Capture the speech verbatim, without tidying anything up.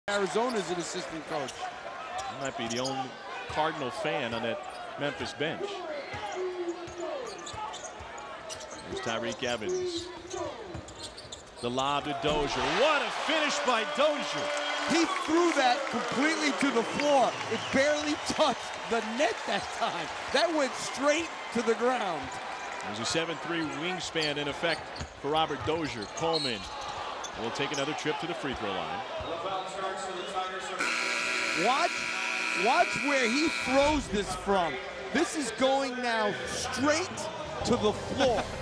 Arizona's an assistant coach. He might be the only Cardinal fan on that Memphis bench. There's Tyreke Evans. The lob to Dozier. What a finish by Dozier. He threw that completely to the floor. It barely touched the net that time. That went straight to the ground. There's a seven three wingspan in effect for Robert Dozier. Coleman will take another trip to the free throw line. Watch, watch where he throws this from. This is going now straight to the floor.